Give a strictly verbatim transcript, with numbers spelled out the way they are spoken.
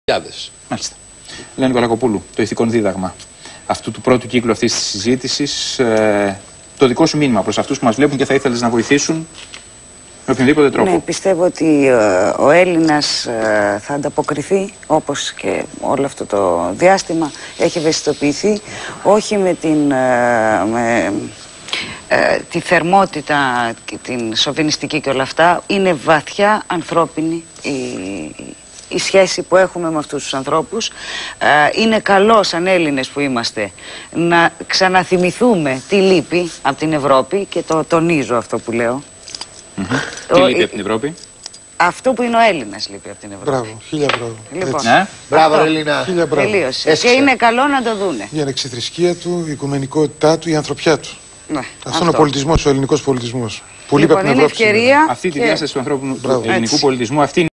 Μάλιστα. Λέω Νικολακοπούλου, το ηθικό δίδαγμα αυτού του πρώτου κύκλου αυτής της συζήτησης, ε, το δικό σου μήνυμα προς αυτούς που μας βλέπουν και θα ήθελες να βοηθήσουν με οποιονδήποτε τρόπο. Ναι, πιστεύω ότι ε, ο Έλληνας ε, θα ανταποκριθεί, όπως και όλο αυτό το διάστημα έχει ευαισθητοποιηθεί, όχι με την... Ε, με, ε, τη θερμότητα και την σοβινιστική και όλα αυτά. Είναι βαθιά ανθρώπινη η, η σχέση που έχουμε με αυτούς τους ανθρώπους. Ε, είναι καλό σαν Έλληνες που είμαστε να ξαναθυμηθούμε τι λείπει από την Ευρώπη και το τονίζω αυτό που λέω. Mm-hmm. Το, τι λείπει από την Ευρώπη? Αυτό που είναι ο Έλληνας λείπει από την Ευρώπη. Μπράβο, χίλια μπράβο. Λοιπόν, ναι. Μπράβο, Έλληνα. Χίλια μπράβο. Τελείωσε. Και είναι καλό να το δούνε. Η ανεξιθρησκεία του, η οικουμενικότητά του, η ανθρωπιά του. Ναι, αυτό, αυτό είναι ο πολιτισμός, ο ελληνικός πολιτισμός. Που λοιπόν, λείπει από την Ευρώπη. Ευκαιρία αυτή τη και... διάσταση του ανθρώπινου του ελληνικού πολιτισμού, αυτή